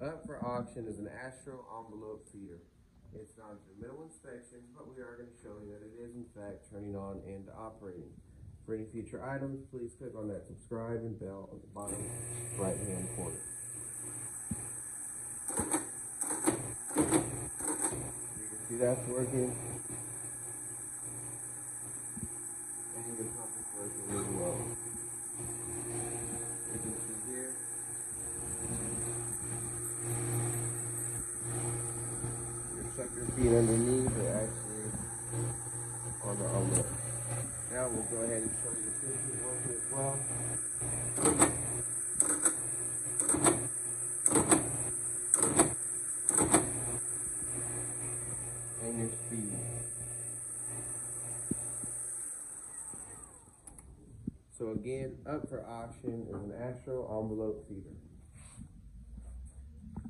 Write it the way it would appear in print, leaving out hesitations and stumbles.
Up for auction is an Astro envelope feeder. It's gone through minimal inspections, but we are going to show you that it is in fact turning on and operating. For any future items, please click on that subscribe and bell on the bottom right hand corner. You can see that's working, and your pump is working as well. You can see here, your sucker feet underneath are actually on the envelope. Now we'll go ahead and show you the piston working as well. And your speed. So again, up for auction is an Astro envelope feeder.